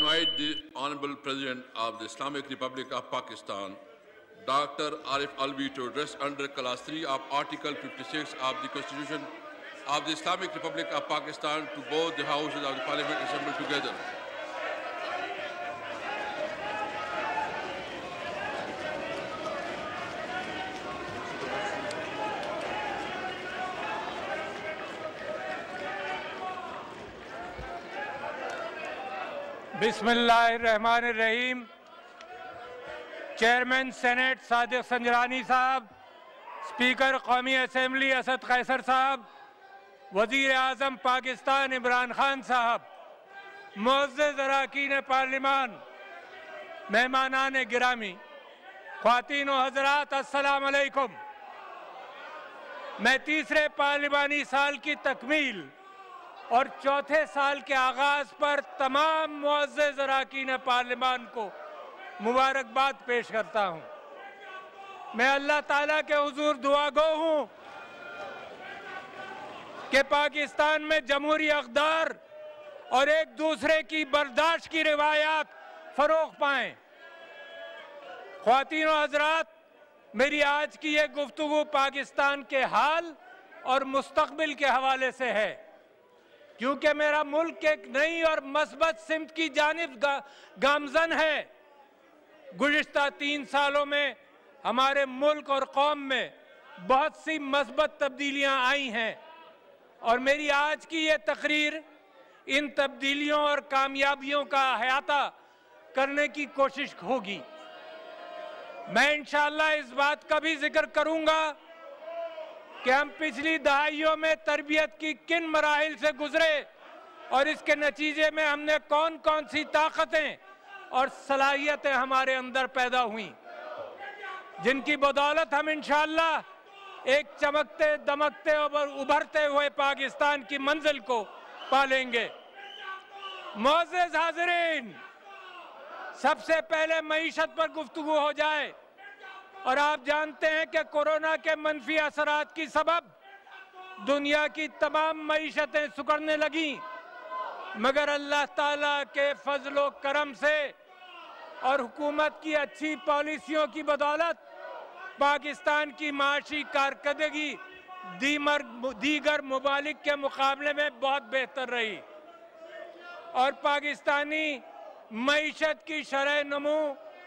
invite the Honorable President of the Islamic Republic of Pakistan, Dr. Arif Alvi, to address under Clause 3 of Article 56 of the Constitution of the Islamic Republic of Pakistan to both the houses of the Parliament assembled together. बिस्मिल्लाहिर्रहमानिर्रहीम। Chairman senate Sadiq Sanjrani साहब, speaker कौमी assembly Asad Qaiser साहब, वजीर आज़म पाकिस्तान इमरान खान साहब, मुअज़्ज़ज़ अरकान parliament, मेहमानान गिरामी, ख्वातीन व हज़रात, अस्सलाम अलैकुम। मैं तीसरे पार्लिमानी साल की तकमील और चौथे साल के आगाज पर तमाम मुअज़्ज़ज़ अरकान पार्लिमान को मुबारकबाद पेश करता हूँ। मैं अल्लाह ताला के हुजूर दुआगो हूँ कि पाकिस्तान में जमहूरी अक़दार और एक दूसरे की बर्दाश्त की रिवायात फरोग़ पाएँ। ख्वातीन व हज़रात, मेरी आज की ये गुफ्तगू पाकिस्तान के हाल और मुस्तक़बिल के हवाले से है, क्योंकि मेरा मुल्क एक नई और मस्बत सिमत की जानिब गामज़न है। गुज़िश्ता 3 सालों में हमारे मुल्क और कौम में बहुत सी मस्बत तब्दीलियां आई हैं और मेरी आज की ये तकरीर इन तब्दीलियों और कामयाबियों का अहाता करने की कोशिश होगी। मैं इंशाअल्लाह इस बात का भी जिक्र करूंगा कि हम पिछली दहाइयों में तरबियत की किन मराहिल से गुजरे और इसके नतीजे में हमने कौन कौन सी ताकतें और सलाहियतें हमारे अंदर पैदा हुई, जिनकी बदौलत हम इंशाअल्लाह एक चमकते दमकते और उभरते हुए पाकिस्तान की मंजिल को पालेंगे। मुअज़्ज़ज़ हाज़िरीन, सबसे पहले मईशत पर गुफ्तगू हो जाए। और आप जानते हैं कि कोरोना के मनफी असरात की सबब दुनिया की तमाम मईशतें सुकड़ने लगी, मगर अल्लाह ताला के फजलो करम से और हुकूमत की अच्छी पॉलिसियों की बदौलत पाकिस्तान की माशी कारकर्दगी दीगर मुमालिक के मुकाबले में बहुत बेहतर रही और पाकिस्तानी मईशत की शरह नमू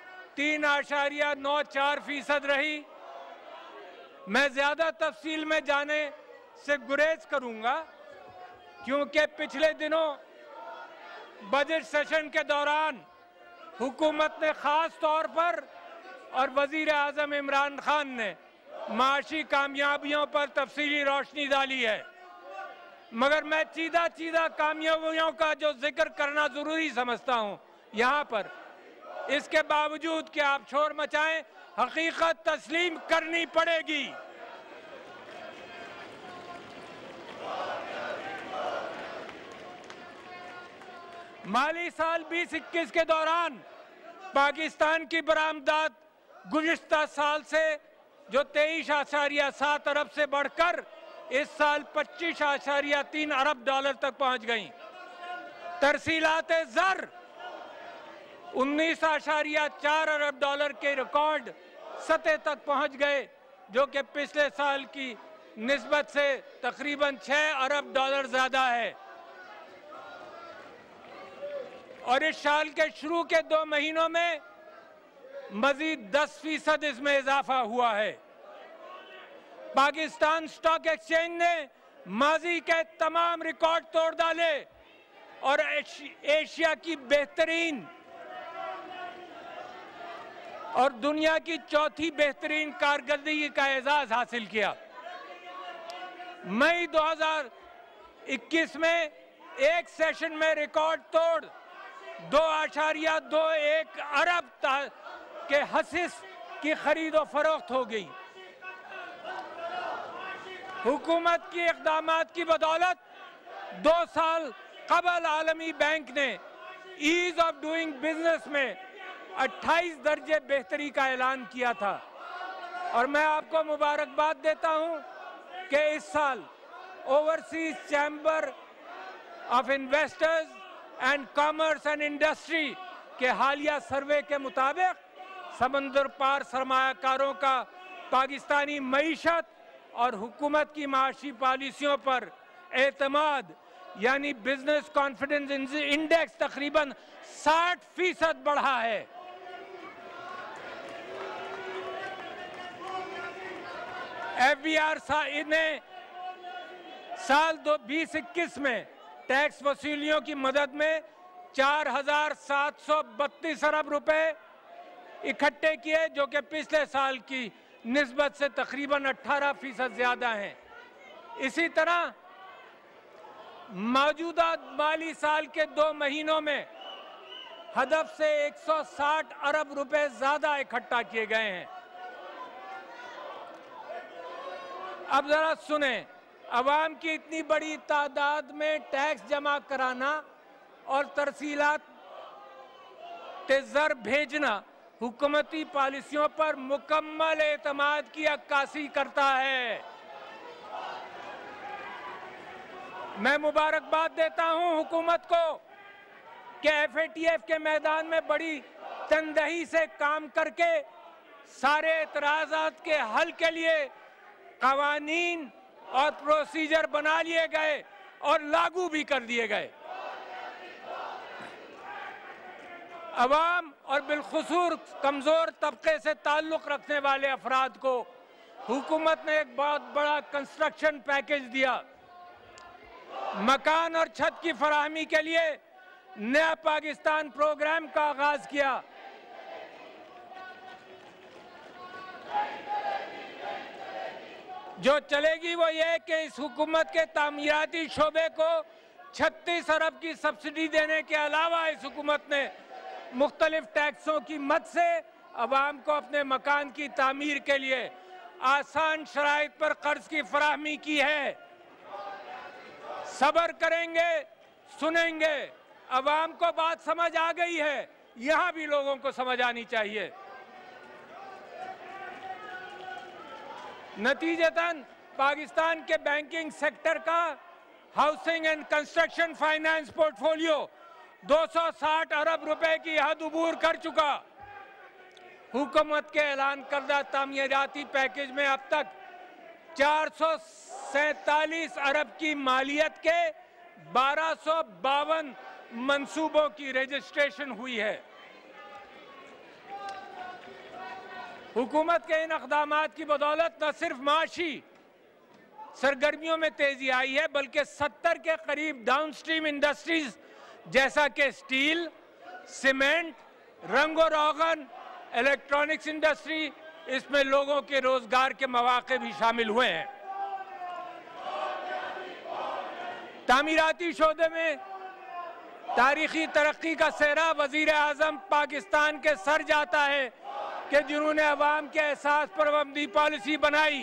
3.94% रही। मैं ज़्यादा तफसील में जाने से गुरेज करूंगा, क्योंकि पिछले दिनों बजट सेशन के दौरान हुकूमत ने ख़ास तौर पर और वज़ीर आज़म इमरान खान ने माशी कामयाबियों पर तफसीली रोशनी डाली है, मगर मैं चीदा कामयाबियों का जो जिक्र करना ज़रूरी समझता हूँ यहाँ पर, इसके बावजूद कि आप शोर मचाएं, हकीकत तस्लीम करनी पड़ेगी। माली साल 2021 के दौरान पाकिस्तान की बरामदात गुज़िश्ता साल से जो 23.7 अरब से बढ़कर इस साल 25.3 अरब डॉलर तक पहुंच गई। तरसीलात ज़र 19.4 अरब डॉलर के रिकॉर्ड सतह तक पहुंच गए, जो कि पिछले साल की निस्बत से तकरीबन 6 अरब डॉलर ज़्यादा है। और इस साल के शुरू के 2 महीनों में मजीद 10% इसमें इजाफा हुआ है। पाकिस्तान स्टॉक एक्सचेंज ने माजी के तमाम रिकॉर्ड तोड़ डाले और एशिया की बेहतरीन और दुनिया की चौथी बेहतरीन कारकर्दगी का एजाज हासिल किया। मई 2021 में एक सेशन में रिकॉर्ड तोड़ 2.21 अरब के हसीस की खरीद और फरोख्त हो गई। हुकूमत की इक़दामात की बदौलत 2 साल कबल आलमी बैंक ने ईज ऑफ डूइंग बिजनेस में 28 दर्जे बेहतरी का ऐलान किया था और मैं आपको मुबारकबाद देता हूं कि इस साल overseas chamber of investors and commerce and industry के हालिया सर्वे के मुताबिक समंदर पार सरमायाकारों का पाकिस्तानी मईशत और हुकूमत की माशी पॉलिसियों पर एतमाद यानी बिजनेस कॉन्फिडेंस इंडेक्स तकरीबन 60% बढ़ा है। FBR ने साल 2021 में टैक्स वसूलियों की मदद में 4,732 अरब रुपए इकट्ठे किए, जो कि पिछले साल की निस्बत से तकरीबन 18% ज्यादा हैं। इसी तरह मौजूदा माली साल के 2 महीनों में हदफ से 160 अरब रुपए ज्यादा इकट्ठा किए गए हैं। अब जरा सुने, अवाम की इतनी बड़ी तादाद में टैक्स जमा कराना और तरसीलात ज़र भेजना हुकूमती पॉलिसियों पर मुकम्मल एतमाद की अक्कासी करता है। मैं मुबारकबाद देता हूं हुकूमत को कि FATF के मैदान में बड़ी तनदही से काम करके सारे एतराज़ात के हल के लिए कवानीन और प्रोसीजर बना लिए गए और लागू भी कर दिए गए। अवाम और बिलखुसूस कमजोर तबके से ताल्लुक रखने वाले अफराद को हुकूमत ने एक बहुत बड़ा कंस्ट्रक्शन पैकेज दिया। मकान और छत की फराहमी के लिए नया पाकिस्तान प्रोग्राम का आगाज किया। जो चलेगी वो ये कि इस हुकूमत के तामीराती शोबे को 36 अरब की सब्सिडी देने के अलावा इस हुकूमत ने मुख्तलिफ टैक्सों की मद से अवाम को अपने मकान की तामीर के लिए आसान शराइत पर कर्ज की फराहमी की है। सब्र करेंगे, सुनेंगे। अवाम को बात समझ आ गई है, यहां भी लोगों को समझ आनी चाहिए। नतीजतन पाकिस्तान के बैंकिंग सेक्टर का housing and construction finance portfolio 260 अरब रुपए की हद उबूर कर चुका। हुकूमत के ऐलान करदा तामीराती पैकेज में अब तक 447 अरब की मालियत के 1252 मंसूबों की रजिस्ट्रेशन हुई है। हुकूमत के इन इक़दामात की बदौलत न सिर्फ माशी सरगर्मियों में तेजी आई है, बल्कि 70 के करीब डाउनस्ट्रीम इंडस्ट्रीज जैसा कि स्टील, सीमेंट, रंगो रोगन, इलेक्ट्रॉनिक्स इंडस्ट्री, इसमें लोगों के रोजगार के मौके भी शामिल हुए हैं। तामीराती शोबे में तारीखी तरक्की का सेहरा वजीर आजम पाकिस्तान के सर जाता है कि जिन्होंने अवाम के एहसास पर पाबंदी पॉलिसी बनाई,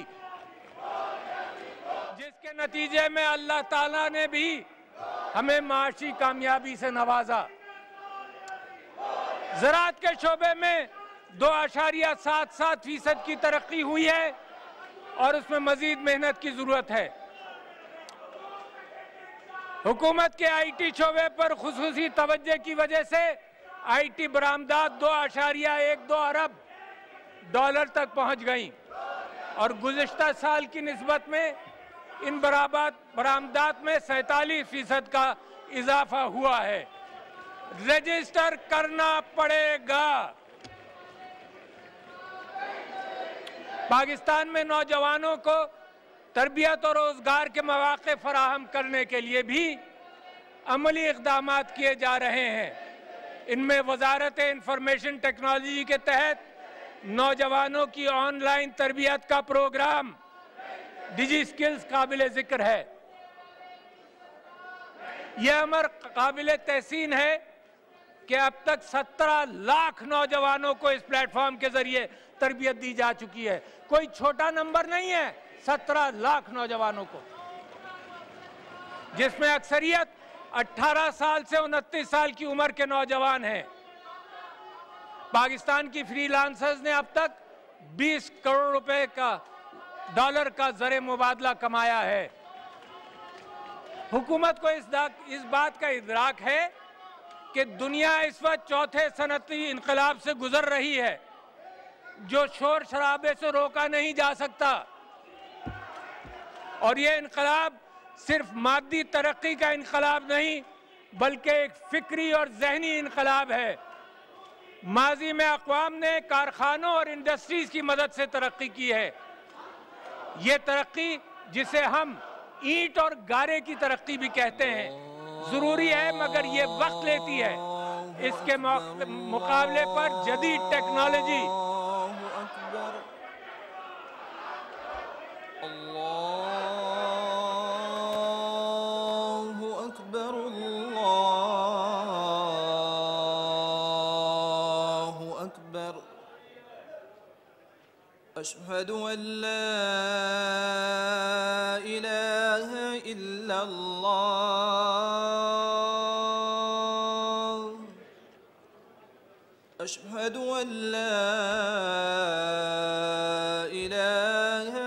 जिसके नतीजे में अल्लाह ताला ने भी हमें माशी कामयाबी से नवाजा। ज़राअत के शोबे में 2.77% की तरक्की हुई है और उसमें मजीद मेहनत की जरूरत है। हुकूमत के IT शोबे पर खुसूसी तवज्जो की वजह से IT बरामदात 2.12 अरब डॉलर तक पहुंच गई और गुज़िश्ता साल की निस्बत में इन बरामदात में 47% का इजाफा हुआ है। रजिस्टर करना पड़ेगा। पाकिस्तान में नौजवानों को तरबियत और रोजगार के मौके फराहम करने के लिए भी अमली इक़दामात किए जा रहे हैं। इनमें वजारत इंफॉर्मेशन टेक्नोलॉजी के तहत नौजवानों की ऑनलाइन तरबियत का प्रोग्राम डिजी स्किल्स काबिल जिक्र है। यह अमर काबिल तहसीन है कि अब तक 17 लाख नौजवानों को इस प्लेटफॉर्म के जरिए तरबियत दी जा चुकी है। कोई छोटा नंबर नहीं है, 17 लाख नौजवानों को, जिसमें अक्सरियत 18 साल से 29 साल की उम्र के नौजवान हैं। पाकिस्तान की फ्रीलांसर्स ने अब तक 20 करोड़ रुपए का डॉलर का ज़र मुबादला कमाया है। हुकूमत को इस बात का इदराक है कि दुनिया इस वक्त चौथे सनअती इनकलाब से गुजर रही है, जो शोर शराबे से रोका नहीं जा सकता। और ये इनकलाब सिर्फ मादी तरक्की का इनकलाब नहीं, बल्कि एक फिक्री और जहनी इनकलाब है। माजी में अक़वाम ने कारखानों और इंडस्ट्रीज की मदद से तरक्की की है। ये तरक्की जिसे हम ईंट और गारे की तरक्की भी कहते हैं, जरूरी है मगर ये वक्त लेती है। इसके मुकाबले पर जदीद टेक्नोलॉजी अशहदु अल्ला इलाहा इल्लल्लाह अशहदु अल्ला इलाहा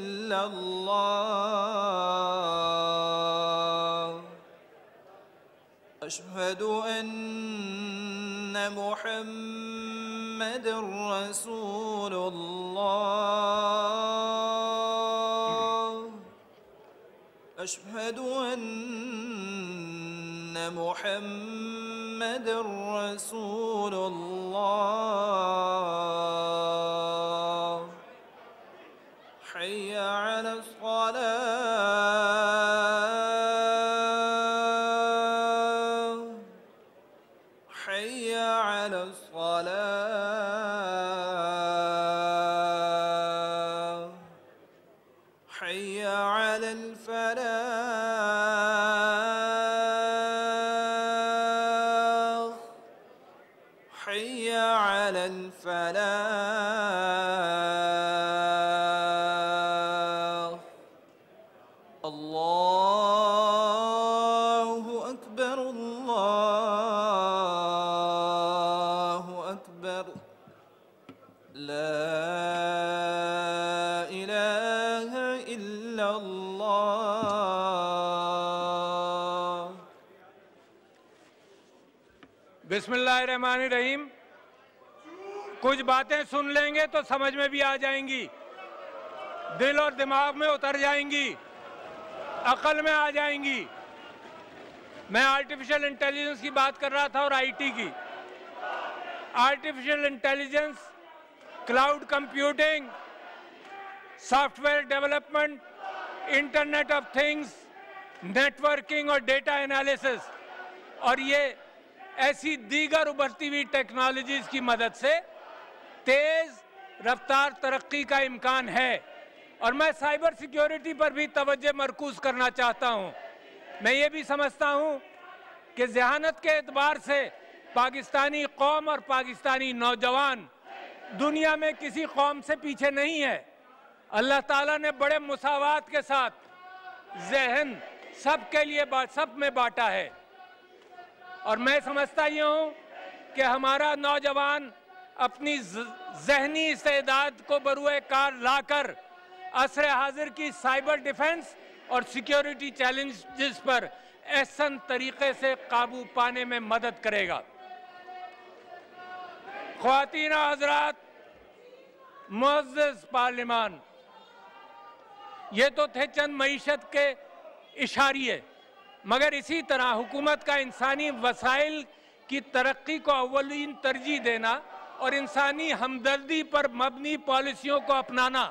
इल्लल्लाह अशहदु अन्न मुहम्मदुर रसूलुल्लाह अशहदु अन्न मुहम्मदुर रसूलुल्लाह हय्य अलस सलाह हय्य अलस सलाह हय्य अलल फलाह हय्य अलल फलाह अल्लाहु अकबर अल्लाहु अकबर ला इलाहा इल्लल्लाह। बिस्मिल्लाहिर्रहमानिर्रहीम। कुछ बातें सुन लेंगे तो समझ में भी आ जाएंगी, दिल और दिमाग में उतर जाएंगी, अकल में आ जाएंगी। मैं आर्टिफिशियल इंटेलिजेंस की बात कर रहा था और आईटी की। Artificial intelligence, cloud computing, software development, internet of things, networking और डेटा एनालिसिस, और ये ऐसी दीगर उभरती हुई टेक्नोलॉजीज की मदद से तेज रफ्तार तरक्की का इम्कान है। और मैं साइबर सिक्योरिटी पर भी तवज्जो मरकूज करना चाहता हूं। मैं ये भी समझता हूं कि ज़हानत के एतबार से पाकिस्तानी कौम और पाकिस्तानी नौजवान दुनिया में किसी कौम से पीछे नहीं है। अल्लाह ताला ने बड़े मुसावात के साथ जहन सबके लिए सब में बांटा है। और मैं समझता ये हूँ कि हमारा नौजवान अपनी जहनी इस्तेदाद को बरूए कार लाकर असर हाजिर की साइबर डिफेंस और सिक्योरिटी चैलेंजेस पर एहसन तरीके से काबू पाने में मदद करेगा। ख्वातीन हज़रात, मुअज़्ज़ज़ पार्लिमान, ये तो थे चंद मईशत के इशारिये, मगर इसी तरह हुकूमत का इंसानी वसाइल की तरक्की को अव्वलीन तरजीह देना और इंसानी हमदर्दी पर मबनी पॉलिसियों को अपनाना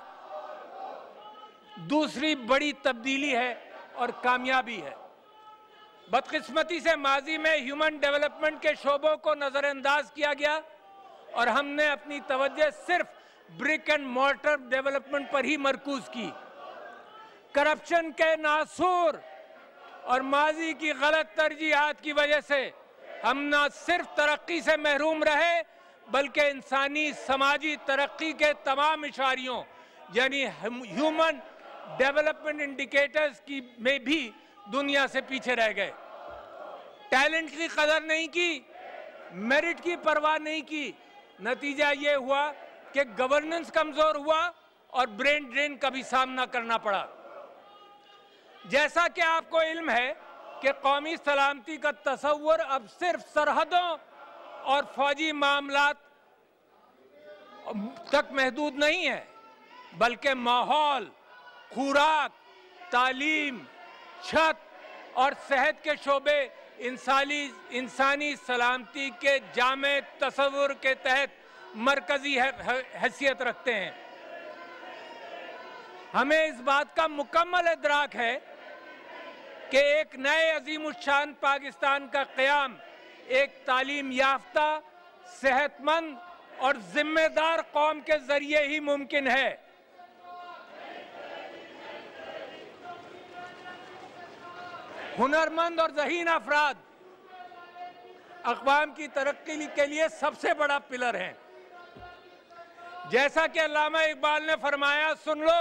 दूसरी बड़ी तब्दीली है और कामयाबी है। बदकिस्मती से माजी में ह्यूमन डेवलपमेंट के शोबों को नज़रअंदाज किया गया और हमने अपनी तवज्जो सिर्फ ब्रिक एंड मॉर्टर डेवलपमेंट पर ही मरकूज की। करप्शन के नासूर और माजी की गलत तरजीहात की वजह से हम न सिर्फ तरक्की से महरूम रहे, बल्कि इंसानी समाजी तरक्की के तमाम इशारियों यानी ह्यूमन डेवलपमेंट इंडिकेटर्स की में भी दुनिया से पीछे रह गए। टैलेंट की कदर नहीं की, मेरिट की परवाह नहीं की। नतीजा ये हुआ कि गवर्नेंस कमजोर हुआ और ब्रेन ड्रेन का भी सामना करना पड़ा। जैसा कि आपको इल्म है कि कौमी सलामती का तस्वुर अब सिर्फ सरहदों और फौजी मामलात तक महदूद नहीं है, बल्कि माहौल, खुराक, तालीम, छत और सेहत के शोबे इंसानी सलामती के जामे तस्वुर के तहत मरकजी हैसियत रखते हैं। हमें इस बात का मुकम्मल इदराक है कि एक नए अजीमुशान पाकिस्तान का क़याम एक तालीम याफ्ता, सेहतमंद और जिम्मेदार कौम के जरिए ही मुमकिन है। हुनरमंद और ज़हीन अफराद अक़वाम की तरक्की के लिए सबसे बड़ा पिलर हैं। जैसा कि अल्लामा इकबाल ने फरमाया, सुन लो,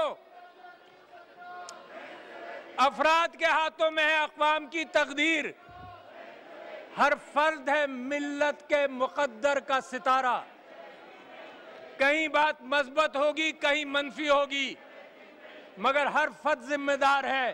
अफराद के हाथों में है अक़वाम की तकदीर, हर फर्द है मिल्लत के मुक़द्दर का सितारा। कहीं बात मस्बत होगी, कहीं मनफी होगी, मगर हर फर्द जिम्मेदार है।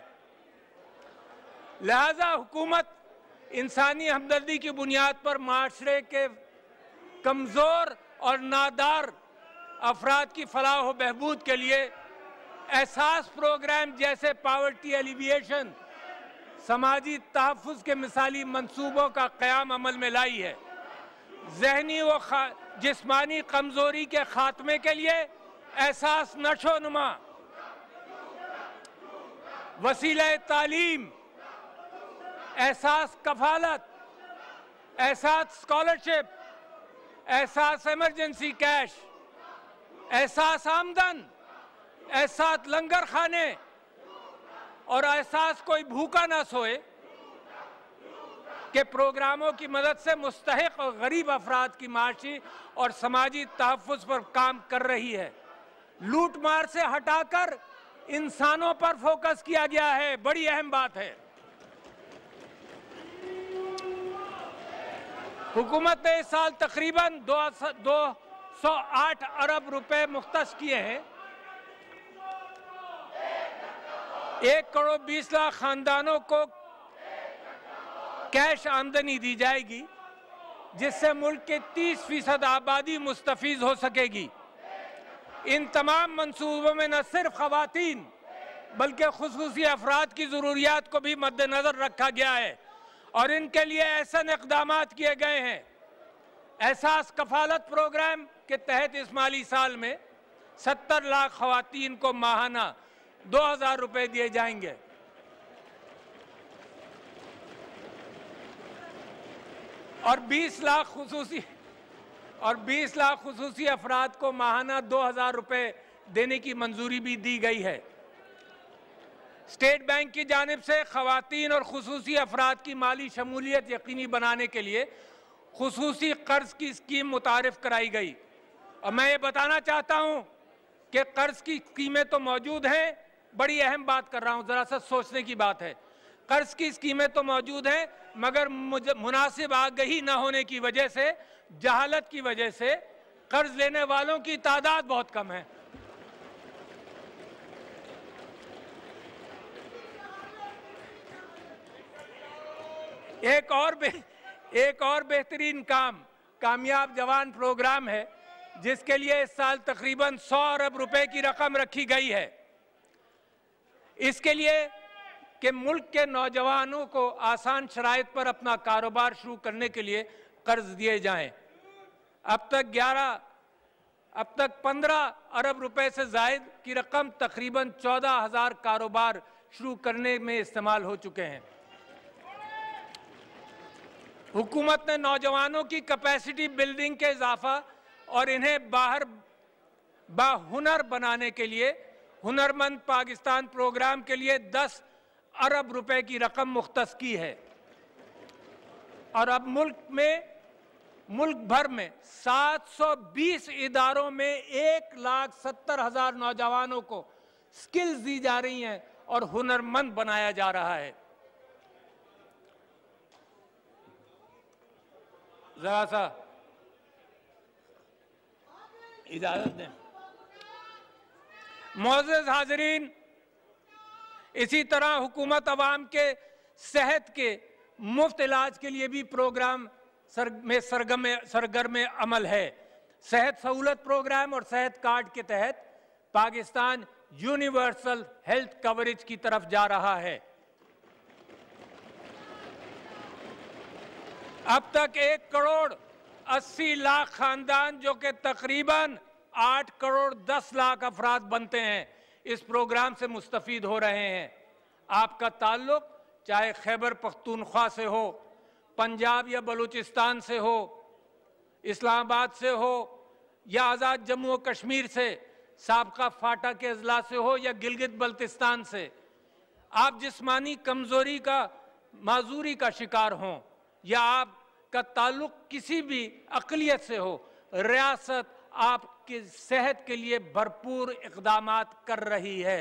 लिहाजा हुकूमत इंसानी हमदर्दी की बुनियाद पर माशरे के कमज़ोर और नादार अफराद की फलाह व बहबूद के लिए एहसास प्रोग्राम जैसे पावर्टी एलिविएशन, समाजी तहफ़्फ़ुज़ के मिसाली मंसूबों का क़याम अमल में लाई है। ज़हनी व जिस्मानी कमज़ोरी के ख़ात्मे के लिए एहसास नशोनुमा, वसीला तालीम, एहसास कफालत, एहसास स्कॉलरशिप, एहसास इमरजेंसी कैश, एहसास आमदन, एहसास लंगर खाने और एहसास कोई भूखा ना सोए के प्रोग्रामों की मदद से मुस्तहिक और गरीब अफराद की माशी और समाजी तहफ़्फ़ुज़ पर काम कर रही है। लूट मार से हटाकर इंसानों पर फोकस किया गया है। बड़ी अहम बात है। हुकूमत ने इस साल तकरीबन 208 अरब रुपए मुख्तस किए हैं। 1 करोड़ 20 लाख खानदानों को कैश आमदनी दी जाएगी, जिससे मुल्क के 30% आबादी मुस्तफीज हो सकेगी। इन तमाम मंसूबों में न सिर्फ ख़वातीन बल्कि खुसूसी अफराद की ज़रूरियात को भी मद्देनज़र रखा गया है और इनके लिए ऐसे इक़दामात किए गए हैं। एहसास कफालत प्रोग्राम के तहत इस माली साल में 70 लाख ख़वातीन को माहाना 2000 रुपये दिए जाएंगे। और 20 लाख खुसूसी अफराद को माहाना 2000 रुपये देने की मंजूरी भी दी गई है। स्टेट बैंक की जानिब से ख़वातीन और खुसूसी अफराद की माली शमूलियत यकीनी बनाने के लिए खुसूसी कर्ज की स्कीम मुतारिफ कराई गई। और मैं ये बताना चाहता हूँ कि कर्ज की स्कीमें तो मौजूद हैं, बड़ी अहम बात कर रहा हूँ, ज़रा सा सोचने की बात है। कर्ज की स्कीमें तो मौजूद हैं, मगर मुनासिब आगही न होने की वजह से, जहालत की वजह से कर्ज लेने वालों की तादाद बहुत कम है। एक और बेहतरीन कामयाब जवान प्रोग्राम है, जिसके लिए इस साल तकरीबन 100 अरब रुपए की रकम रखी गई है। इसके लिए कि मुल्क के नौजवानों को आसान शराइत पर अपना कारोबार शुरू करने के लिए कर्ज दिए जाएं। अब तक 15 अरब रुपए से ज़ायद की रकम तकरीबन 14,000 कारोबार शुरू करने में इस्तेमाल हो चुके हैं। हुकूमत ने नौजवानों की कैपेसिटी बिल्डिंग के इजाफा और इन्हें बाहुनर बनाने के लिए हुनरमंद पाकिस्तान प्रोग्राम के लिए 10 अरब रुपए की रकम मुख्तस की है। और अब मुल्क भर में 720 इदारों में 1,70,000 नौजवानों को स्किल्स दी जा रही हैं और हुनरमंद बनाया जा रहा है। जरा सा इजाजत दें। मोअज़्ज़ज़ हाज़रीन, इसी तरह हुकूमत अवाम के सेहत के मुफ्त इलाज के लिए भी प्रोग्राम सरगर्म अमल है। सेहत सहूलत प्रोग्राम और सेहत कार्ड के तहत पाकिस्तान यूनिवर्सल हेल्थ कवरेज की तरफ जा रहा है। अब तक 1 करोड़ 80 लाख खानदान, जो कि तकरीबन 8 करोड़ 10 लाख अफराद बनते हैं, इस प्रोग्राम से मुस्तफीद हो रहे हैं। आपका ताल्लुक चाहे खैबर पख्तूनख्वा से हो, पंजाब या बलूचिस्तान से हो, इस्लामाबाद से हो या आज़ाद जम्मू और कश्मीर से, साबका फाटा के अजला से हो या गिलगित बल्तिस्तान से, आप जिस्मानी कमजोरी का माजूरी का शिकार हों या आपका ताल्लुक किसी भी अक़लियत से हो, रियासत आपकी सेहत के लिए भरपूर इक़दामात कर रही है।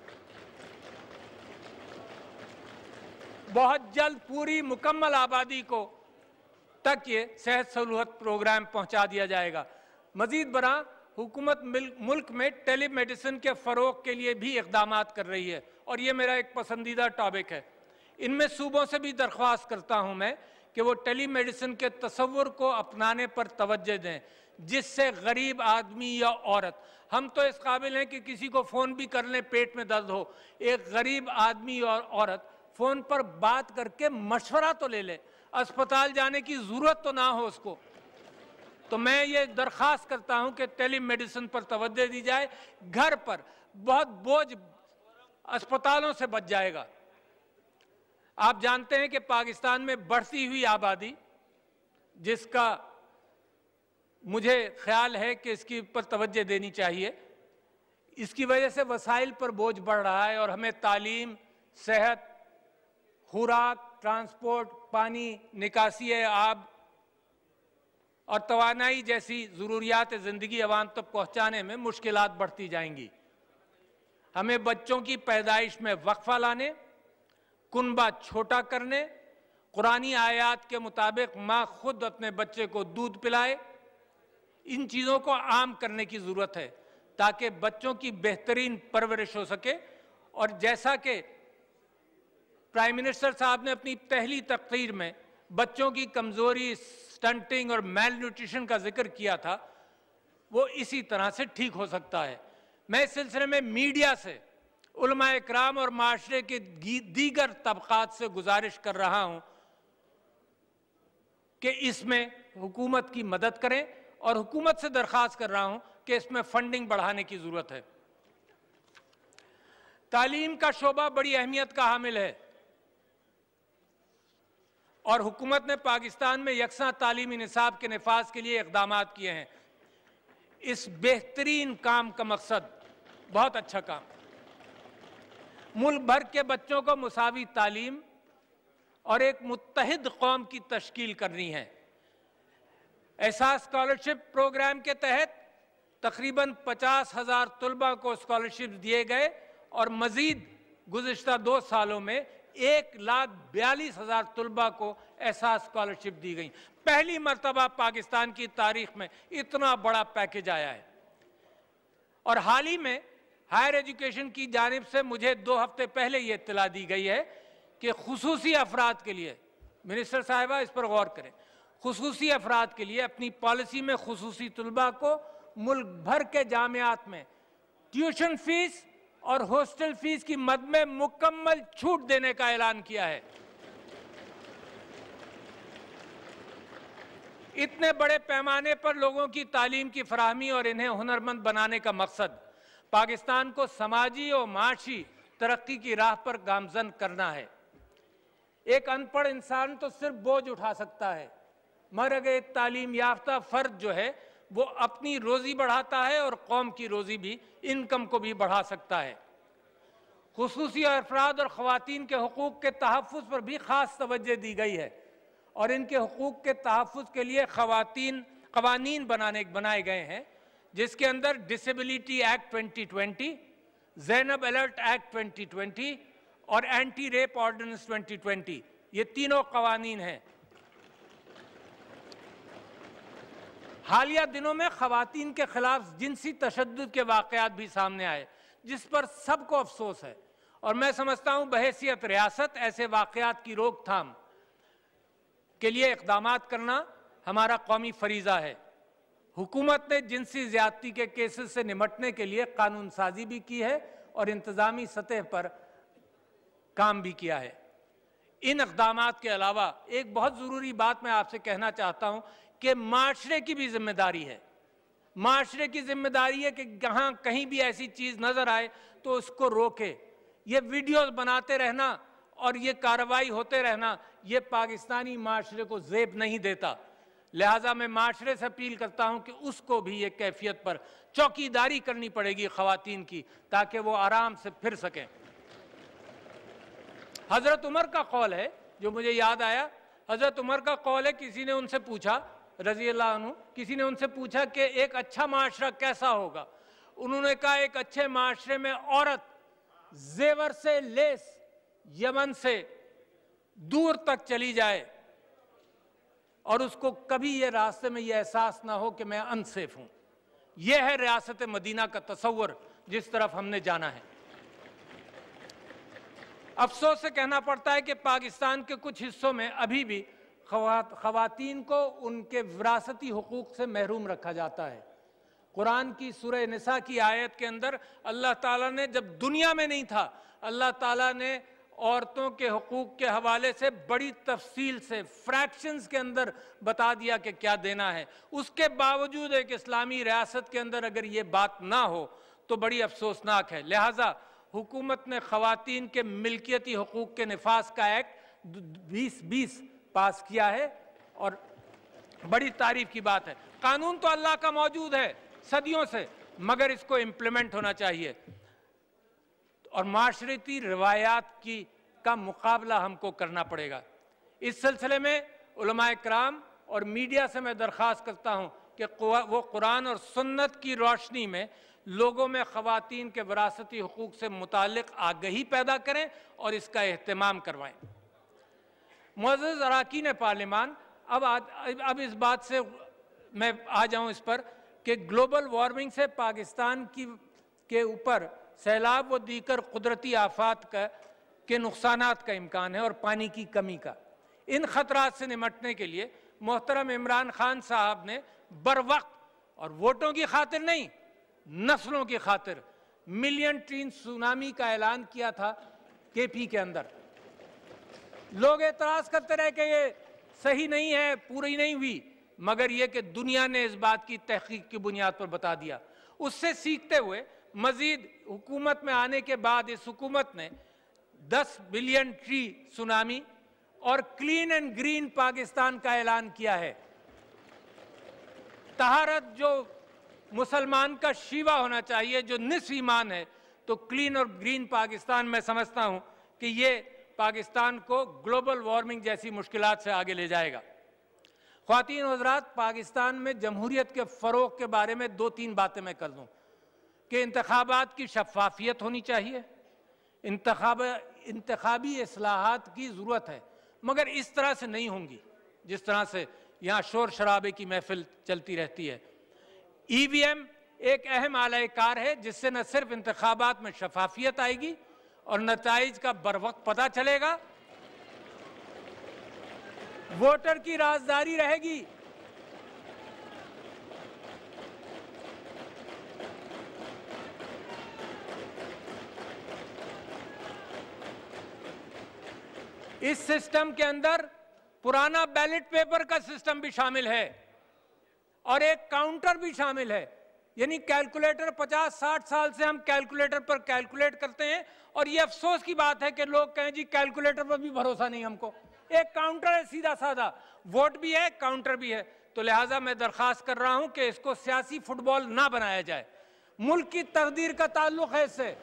बहुत जल्द पूरी मुकम्मल आबादी को तक ये सेहत सहूलत प्रोग्राम पहुंचा दिया जाएगा। मजीद बरा हुकूमत मुल्क में टेली मेडिसिन के फ़रोग के लिए भी इक़दामात कर रही है और ये मेरा एक पसंदीदा टॉपिक है। इनमें सूबों से भी दरख्वास्त करता हूं मैं कि वो टेली मेडिसिन के तसव्वुर को अपनाने पर तवज्जो दें, जिससे गरीब आदमी या औरत, हम तो इस काबिल हैं कि किसी को फ़ोन भी कर लें पेट में दर्द हो, एक गरीब आदमी और औरत फ़ोन पर बात करके मशवरा तो ले ले, अस्पताल जाने की ज़रूरत तो ना हो उसको। तो मैं ये दरख्वास्त करता हूं कि टेली मेडिसिन पर तवज्जो दी जाए। घर पर बहुत बोझ अस्पतालों से बच जाएगा। आप जानते हैं कि पाकिस्तान में बढ़ती हुई आबादी, जिसका मुझे ख्याल है कि इसकी पर तवज्जो देनी चाहिए, इसकी वजह से वसाइल पर बोझ बढ़ रहा है और हमें तालीम, सेहत, खुराक, ट्रांसपोर्ट, पानी, निकासी आब और तवानाई जैसी ज़रूरियात ज़िंदगी अवाम तक पहुँचाने में मुश्किलात बढ़ती जाएंगी। हमें बच्चों की पैदाइश में वक्फा लाने, कुनबा छोटा करने, कुरानी आयात के मुताबिक माँ खुद अपने बच्चे को दूध पिलाए, इन चीज़ों को आम करने की ज़रूरत है ताकि बच्चों की बेहतरीन परवरिश हो सके। और जैसा कि प्राइम मिनिस्टर साहब ने अपनी पहली तकरीर में बच्चों की कमज़ोरी, स्टंटिंग और मेल न्यूट्रिशन का जिक्र किया था, वो इसी तरह से ठीक हो सकता है। मैं इस सिलसिले में मीडिया से, उलमा इकराम और माशरे के दीगर तबकात से गुजारिश कर रहा हूं कि इसमें हुकूमत की मदद करें और हुकूमत से दरख्वास्त कर रहा हूं कि इसमें फंडिंग बढ़ाने की ज़रूरत है। तालीम का शोबा बड़ी अहमियत का हामिल है और हुकूमत ने पाकिस्तान में यकसा तालीमी निसाब के निफाज के लिए इक़दामात किए हैं। इस बेहतरीन काम का मकसद बहुत अच्छा काम, मुल्क भर के बच्चों को मुसावी तालीम और एक मुत्तहिद कौम की तश्कील करनी है। एहसास स्कॉलरशिप प्रोग्राम के तहत तकरीबन 50,000 तलबा को स्कॉलरशिप दिए गए और मजीद गुज़िश्ता 2 सालों में 1,42,000 तलबा को एहसास स्कॉलरशिप दी गई। पहली मरतबा पाकिस्तान की तारीख में इतना बड़ा पैकेज आया है। और हाल ही में हायर एजुकेशन की जानिब से मुझे 2 हफ्ते पहले ये इत्तला दी गई है कि खुसूसी अफराद के लिए, मिनिस्टर साहिबा इस पर गौर करें, खुसूसी अफराद के लिए अपनी पॉलिसी में खुसूसी तलबा को मुल्क भर के जामियात में ट्यूशन फीस और हॉस्टल फीस की मद में मुकम्मल छूट देने का ऐलान किया है। इतने बड़े पैमाने पर लोगों की तालीम की फराहमी और इन्हें हुनरमंद बनाने का मकसद पाकिस्तान को समाजी और माशी तरक्की की राह पर गामजन करना है। एक अनपढ़ इंसान तो सिर्फ बोझ उठा सकता है, मगर एक तालीम याफ्ता फर्द जो है वो अपनी रोजी बढ़ाता है और कौम की रोजी भी, इनकम को भी बढ़ा सकता है। खुसूसी अफराद और ख़वातीन के हुकूक के तहफ़्फ़ुज़ पर भी ख़ास तवज्जो दी गई है और इनके हुकूक के तहफ़्फ़ुज़ के लिए क़वानीन बनाए गए हैं, जिसके अंदर disability act 2020, Zainab alert act 2020 और एंटी रेप ऑर्डिनेंस 2020, ये तीनों क़वानीन हैं। हालिया दिनों में ख़वातीन के खिलाफ जिनसी तशद्दुद के वाक़यात भी सामने आए, जिस पर सबको अफसोस है और मैं समझता हूं बहैसियत रियासत ऐसे वाक़यात की रोकथाम के लिए इक़दामात करना हमारा कौमी फरीज़ा है। हुकूमत ने जिनसी ज़्यादती के केसेस से निपटने के लिए कानून साजी भी की है और इंतज़ामी सतह पर काम भी किया है। इन इक़दामात के अलावा एक बहुत ज़रूरी बात मैं आपसे कहना चाहता हूं कि माशरे की भी जिम्मेदारी है। माशरे की जिम्मेदारी है कि जहां कहीं भी ऐसी चीज़ नज़र आए तो उसको रोके। ये वीडियोस बनाते रहना और ये कार्रवाई होते रहना ये पाकिस्तानी माशरे को ज़ेब नहीं देता। लिहाजा मैं माशरे से अपील करता हूं कि उसको भी ये कैफियत पर चौकीदारी करनी पड़ेगी ख़वातीन की, ताकि वो आराम से फिर सकें। हज़रत उमर का कौल है जो मुझे याद आया। हज़रत उमर का कौल है, किसी ने उनसे पूछा रज़ी अल्लाह अन्हु, किसी ने उनसे पूछा कि एक अच्छा माशरा कैसा होगा। उन्होंने कहा एक अच्छे माशरे में औरत जेवर से लेस यमन से दूर तक चली जाए और उसको कभी ये रास्ते में ये एहसास ना हो कि मैं अनसेफ हूं। यह है रियासत मदीना का तसव्वुर जिस तरफ हमने जाना है। अफसोस से कहना पड़ता है कि पाकिस्तान के कुछ हिस्सों में अभी भी ख़वातीन को उनके विरासती हुकूक से महरूम रखा जाता है। कुरान की सूरह निसा की आयत के अंदर अल्लाह ताला ने, जब दुनिया में नहीं था, अल्लाह ताला ने औरतों के हुकूक के हवाले से बड़ी तफसील से फ्रैक्शंस के अंदर बता दिया कि क्या देना है। उसके बावजूद एक इस्लामी रियासत के अंदर अगर ये बात ना हो तो बड़ी अफसोसनाक है। लिहाजा हुकूमत ने ख़वातीन के मिल्कियती हुकूक के निफाज का एक्ट 2020 पास किया है और बड़ी तारीफ की बात है। कानून तो अल्लाह का मौजूद है सदियों से, मगर इसको इम्प्लीमेंट होना चाहिए और माशरती रवायात का मुकाबला हमको करना पड़ेगा। इस सिलसिले में उलमाए कराम और मीडिया से मैं दरख्वास्त करता हूँ कि वो कुरान और सुन्नत की रोशनी में लोगों में ख़वातीन के विरासती हुकूक से मुताल्लिक़ आगही पैदा करें और इसका एहतमाम करवाएं। मुअज़्ज़ज़ अरकान पार्लिमान, अब इस बात से मैं आ जाऊं इस पर कि ग्लोबल वार्मिंग से पाकिस्तान के ऊपर सैलाब व दीगर कुदरती आफात के नुकसानात का इम्कान है और पानी की कमी का। इन ख़तरात से निपटने के लिए मोहतरम इमरान खान साहब ने बरवक्त और वोटों की खातिर नहीं, नस्लों की खातिर मिलियन ट्रीन सुनामी का ऐलान किया था केपी के अंदर। लोग एतराज़ करते रहे कि ये सही नहीं है, पूरी नहीं हुई, मगर यह कि दुनिया ने इस बात की तहकीक की बुनियाद पर बता दिया। उससे सीखते हुए मजीद हुकूमत में आने के बाद इस हुकूमत ने 10 बिलियन ट्री सुनामी और क्लीन एंड ग्रीन पाकिस्तान का ऐलान किया है। तहारत जो मुसलमान का शीवा होना चाहिए, जो निस्फ ईमान है, तो क्लीन और ग्रीन पाकिस्तान में समझता हूं कि ये पाकिस्तान को ग्लोबल वार्मिंग जैसी मुश्किलात से आगे ले जाएगा। ख्वातीन और हज़रात, पाकिस्तान में जमहूरियत के फ़रोग़ के बारे में 2-3 बातें मैं कर दूं कि इंतखाबात की शफ़ाफियत होनी चाहिए, इंतखाबी इस्लाहात की ज़रूरत है, मगर इस तरह से नहीं होंगी जिस तरह से यहाँ शोर शराबे की महफिल चलती रहती है। EVM एक अहम आला कार है जिससे न सिर्फ इंतखाबात में शफाफियत आएगी और नताइज का बरवक्त पता चलेगा, वोटर की राजदारी रहेगी। इस सिस्टम के अंदर पुराना बैलेट पेपर का सिस्टम भी शामिल है और एक काउंटर भी शामिल है। यानी कैलकुलेटर 50-60 साल से हम कैलकुलेटर पर कैलकुलेट करते हैं और ये अफसोस की बात है कि लोग कहें जी कैलकुलेटर पर भी भरोसा नहीं हमको। एक काउंटर है, सीधा साधा, वोट भी है, काउंटर भी है। तो लिहाजा मैं दरख्वास्त कर रहा हूं कि इसको सियासी फुटबॉल ना बनाया जाए। मुल्क की तकदीर का ताल्लुक है इससे।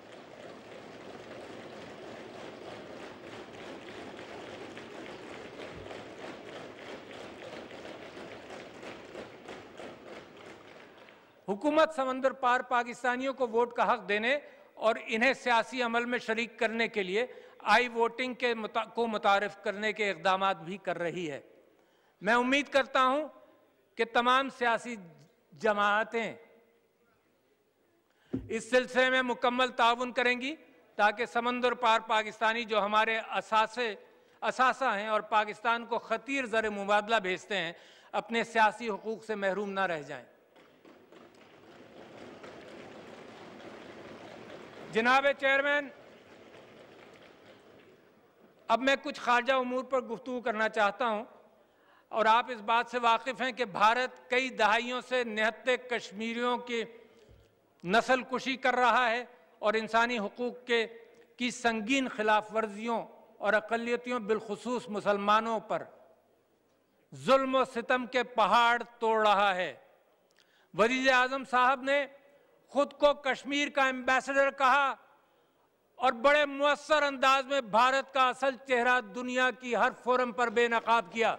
हुकूमत समंदर पार पाकिस्तानियों को वोट का हक देने और इन्हें सियासी अमल में शरीक करने के लिए आई वोटिंग को मुतारिफ करने के इक़दामात भी कर रही है। मैं उम्मीद करता हूं कि तमाम सियासी जमातें इस सिलसिले में मुकम्मल ताउन करेंगी ताकि समंदर पार पाकिस्तानी जो हमारे असासा हैं और पाकिस्तान को खतीर ज़र मुबादला भेजते हैं, अपने सियासी हुकूक से महरूम ना रह जाएं। जनाब चेयरमैन, अब मैं कुछ खारजा उमूर पर गुफ्तगू करना चाहता हूं, और आप इस बात से वाकिफ़ हैं कि भारत कई दहाइयों से निहत्ते कश्मीरियों की नस्ल कुशी कर रहा है और इंसानी हुकूक की संगीन खिलाफ वर्जियों और अक़लियतियों बिलखुसूस मुसलमानों पर जुल्म और सितम के पहाड़ तोड़ रहा है। वज़ीर आज़म साहब ने खुद को कश्मीर का एम्बेसडर कहा और बड़े मुअस्सर अंदाज में भारत का असल चेहरा दुनिया की हर फोरम पर बेनकाब किया।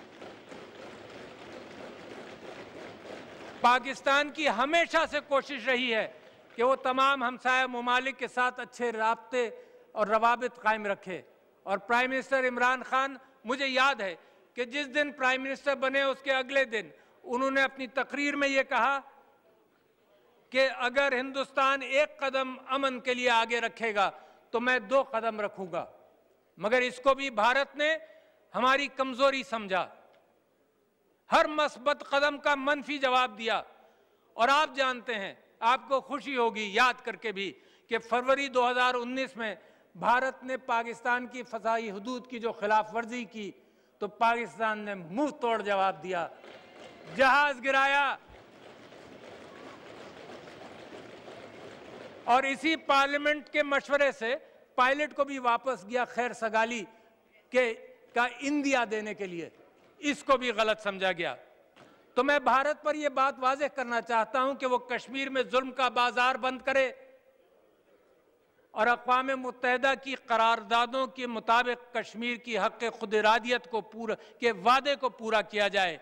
पाकिस्तान की हमेशा से कोशिश रही है कि वो तमाम हमसाया ममालिक के साथ अच्छे राब्ते और रवाबित कायम रखे, और प्राइम मिनिस्टर इमरान खान, मुझे याद है कि जिस दिन प्राइम मिनिस्टर बने उसके अगले दिन उन्होंने अपनी तकरीर में ये कहा कि अगर हिंदुस्तान एक कदम अमन के लिए आगे रखेगा तो मैं 2 कदम रखूंगा। मगर इसको भी भारत ने हमारी कमजोरी समझा, हर मस्बत कदम का मनफी जवाब दिया। और आप जानते हैं, आपको खुशी होगी याद करके भी कि फरवरी 2019 में भारत ने पाकिस्तान की फसाई हदूद की जो खिलाफ वर्जी की तो पाकिस्तान ने मुंह तोड़ जवाब दिया, जहाज गिराया, और इसी पार्लियामेंट के मशवरे से पायलट को भी वापस गया खैर सगाली का इंदिया देने के लिए। इसको भी गलत समझा गया। तो मैं भारत पर यह बात वाज़ेह करना चाहता हूं कि वो कश्मीर में जुल्म का बाजार बंद करे और अक़वाम मुत्तहिदा की करारदादों के मुताबिक कश्मीर की हक़ खुद इरादियत को के वादे को पूरा किया जाए।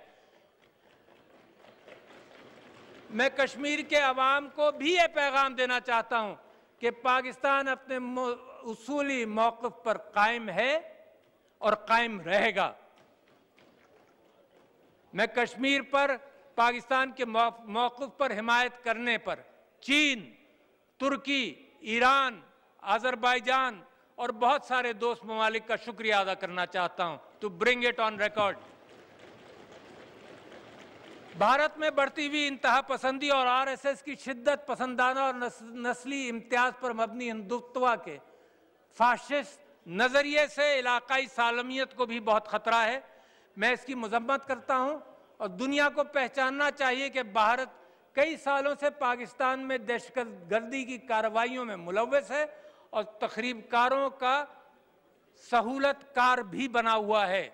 मैं कश्मीर के अवाम को भी ये पैगाम देना चाहता हूं कि पाकिस्तान अपने उसूली मौक़िफ़ पर कायम है और कायम रहेगा। मैं कश्मीर पर पाकिस्तान के मौक़िफ़ पर हिमायत करने पर चीन, तुर्की, ईरान, अज़रबैजान और बहुत सारे दोस्त ममालिक का शुक्रिया अदा करना चाहता हूं। To bring it on record, Bharat में बढ़ती हुई इंतहा पसंदी और आरएसएस की शिद्दत पसंदाना और नस्ली इम्तियाज पर मबनी हिंदुत्व के फाशिस्ट नजरिए से इलाकाई सालमियत को भी बहुत खतरा है। मैं इसकी मजम्मत करता हूं और दुनिया को पहचानना चाहिए कि भारत कई सालों से पाकिस्तान में दहशतगर्दी की कार्रवाइयों में मुलव्वस है और तखरीबकारों का सहूलतकार भी बना हुआ है।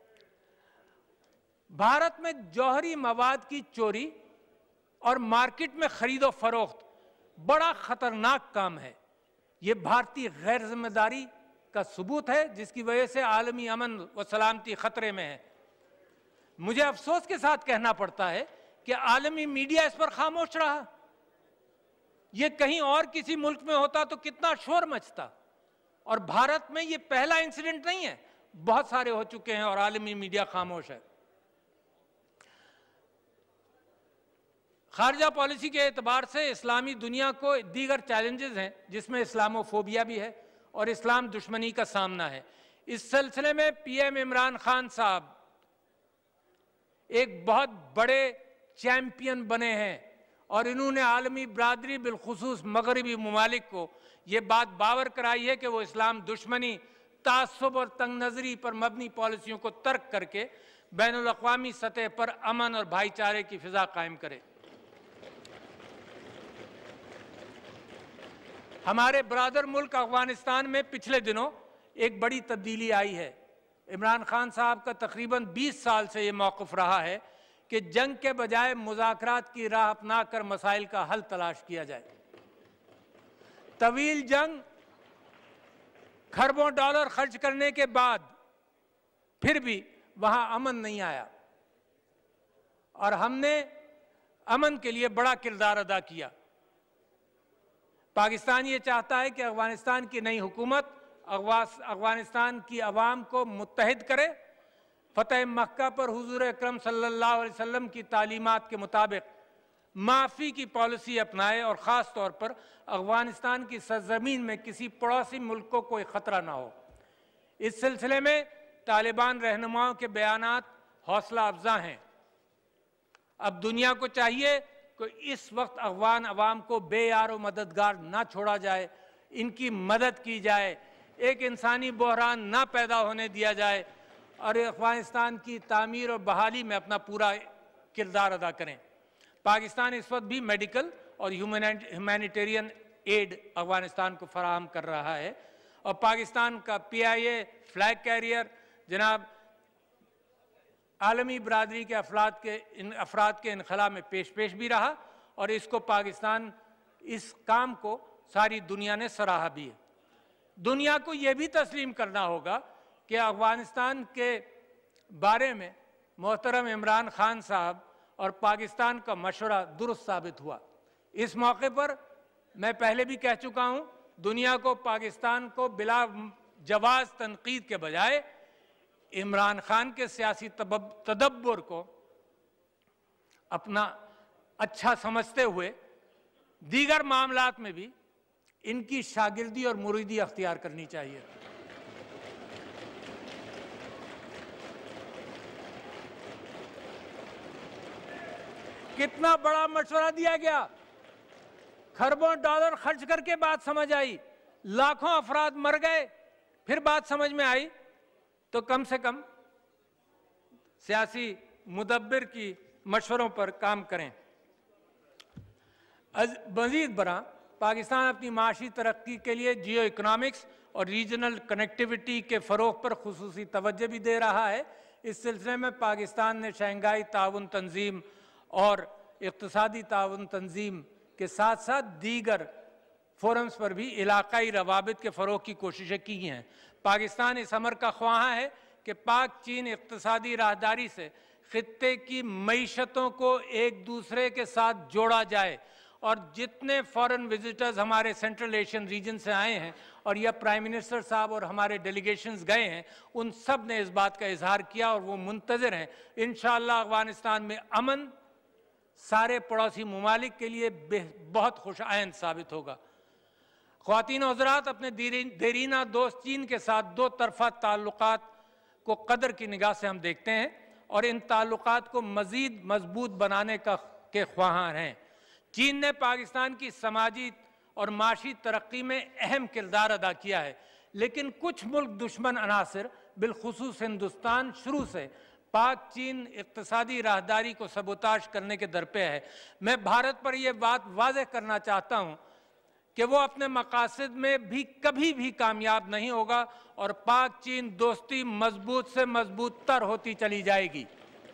भारत में जौहरी मवाद की चोरी और मार्केट में खरीदो फरोख्त बड़ा खतरनाक काम है। ये भारतीय गैर जिम्मेदारी का सबूत है जिसकी वजह से आलमी अमन व सलामती खतरे में है। मुझे अफसोस के साथ कहना पड़ता है कि आलमी मीडिया इस पर खामोश रहा। ये कहीं और किसी मुल्क में होता तो कितना शोर मचता, और भारत में ये पहला इंसिडेंट नहीं है, बहुत सारे हो चुके हैं और आलमी मीडिया खामोश है। खारजा पॉलिसी के एतबार से इस्लामी दुनिया को दीगर चैलेंजेस हैं जिसमें इस्लामोफोबिया भी है और इस्लाम दुश्मनी का सामना है। इस सिलसिले में पीएम इमरान खान साहब एक बहुत बड़े चैंपियन बने हैं और इन्होंने आलमी बरादरी बिलखुसूस मगरबी ममालिक को ये बात बावर कराई है कि वो इस्लाम दुश्मनी, तासुब और तंग नजरी पर मबनी पॉलिसियों को तर्क करके बैनुल अक़वामी सतह पर अमन और भाईचारे की फिजा कायम करे। हमारे ब्रादर मुल्क अफगानिस्तान में पिछले दिनों एक बड़ी तब्दीली आई है। इमरान खान साहब का तकरीबन 20 साल से ये मौक़िफ़ रहा है कि जंग के बजाय मुज़ाकरात की राह अपना कर मसाइल का हल तलाश किया जाए। तवील जंग, खरबों डॉलर खर्च करने के बाद फिर भी वहां अमन नहीं आया और हमने अमन के लिए बड़ा किरदार अदा किया। पाकिस्तान ये चाहता है कि अफगानिस्तान की नई हुकूमत अफगानिस्तान की आवाम को मुत्तहिद करे, फतेह मक्का पर हुजूर अकरम सल्लल्लाहु अलैहि वसल्लम की तालीमात के मुताबिक माफ़ी की पॉलिसी अपनाए और ख़ास तौर पर अफ़गानिस्तान की सरजमीन में किसी पड़ोसी मुल्क को कोई ख़तरा ना हो। इस सिलसिले में तालिबान रहनुमाओं के बयानात हौसला अफजा हैं। अब दुनिया को चाहिए कि इस वक्त अफ़गान अवाम को बेयार व मददगार ना छोड़ा जाए, इनकी मदद की जाए, एक इंसानी बहरान ना पैदा होने दिया जाए और अफ़गानिस्तान की तामीर और बहाली में अपना पूरा किरदार अदा करें। पाकिस्तान इस वक्त भी मेडिकल और ह्यूमैनिटेरियन एड अफ़गानिस्तान को फराहम कर रहा है और पाकिस्तान का PIA फ्लैग कैरियर जनाब आलमी बरादरी के अफराद के इनखला में पेश भी रहा और इसको पाकिस्तान इस काम को सारी दुनिया ने सराहा भी है। दुनिया को यह भी तस्लीम करना होगा कि अफ़गानिस्तान के बारे में मोहतरम इमरान खान साहब और पाकिस्तान का मशवरा दुरुस्त साबित हुआ। इस मौके पर मैं पहले भी कह चुका हूं, दुनिया को पाकिस्तान को बिला जवाज तनकीद के बजाय इमरान खान के सियासी तदब्बुर को अपना अच्छा समझते हुए दीगर मामलात में भी इनकी शागिर्दी और मुरीदी अख्तियार करनी चाहिए। कितना बड़ा मशवरा दिया गया, खरबों डॉलर खर्च करके बात समझ आई, लाखों अफराद मर गए, फिर बात समझ में आई। तो कम से कम सियासी मुदब्बिर की मशवरों पर काम करें। मजीद बरा पाकिस्तान अपनी माशी तरक्की के लिए जियो इकोनॉमिक्स और रीजनल कनेक्टिविटी के फ़रोग पर खुसूसी तवज्जो भी दे रहा है। इस सिलसिले में पाकिस्तान ने शंघाई ताउन तंजीम और इक़्तिसादी ताउन तंजीम के साथ साथ दीगर फोरम्स पर भी इलाकाई रवाबित के फ़रोग की कोशिशें की हैं। पाकिस्तान इस अमर का ख्वाहा है कि पाक चीन इक़्तिसादी राहदारी से ख़ित्ते की मईशतों को एक दूसरे के साथ जोड़ा जाए और जितने फॉरेन विजिटर्स हमारे सेंट्रल एशियन रीजन से आए हैं और यह प्राइम मिनिस्टर साहब और हमारे डेलीगेशंस गए हैं, उन सब ने इस बात का इजहार किया और वो मुंतज़िर हैं। इंशाअल्लाह अफ़गानिस्तान में अमन सारे पड़ोसी ममालिक के लिए बहुत खुशआइंद साबित होगा। ख्वातीन हज़रात, अपने देरीना दोस्त चीन के साथ दो तरफ़ा ताल्लुकात को कदर की निगाह से हम देखते हैं और इन ताल्लुकात को मज़ीद मजबूत बनाने के ख्वाहां हैं। चीन ने पाकिस्तान की समाजी और माशी तरक्की में अहम किरदार अदा किया है, लेकिन कुछ मुल्क दुश्मन अनासिर बिलखुसूस हिंदुस्तान शुरू से पाक चीन इक़्तिसादी राहदारी को सबूताश करने के दरपे है। मैं भारत पर यह बात वाज़ेह करना चाहता हूँ कि वो अपने मकासद में भी कभी भी कामयाब नहीं होगा और पाक चीन दोस्ती मजबूत से मजबूत तर होती चली जाएगी।